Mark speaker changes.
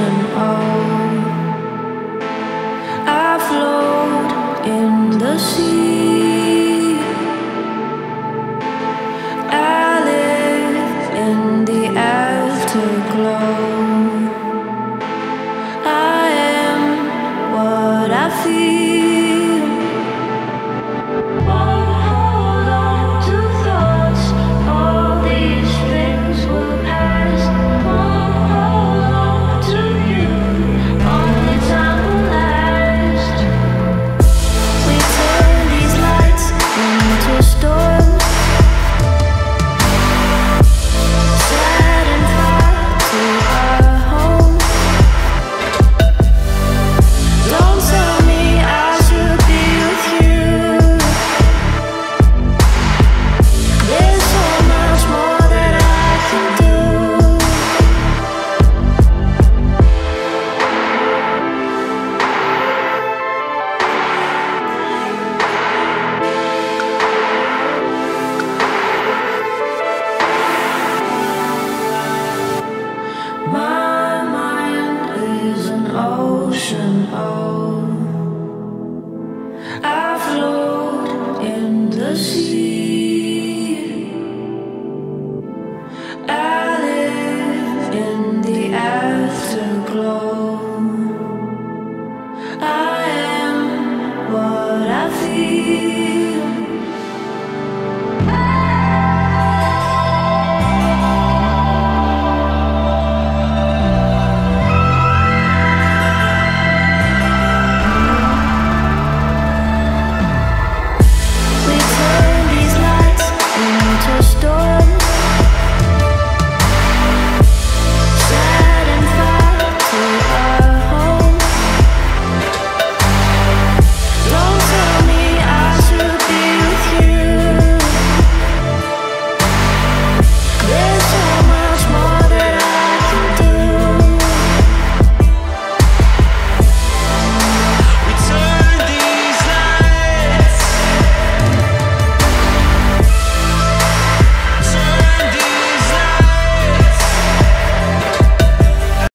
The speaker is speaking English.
Speaker 1: ocean. Oh, I float in the sea. I live in the afterglow. I am what I feel. Won't hold on to thoughts. All these things will pass. Won't hold on to you. Only time will last. We turn these lights into storms. Set and fire to our home. Don't tell me I should be with you. There's so much more that I can do. My mind is an ocean.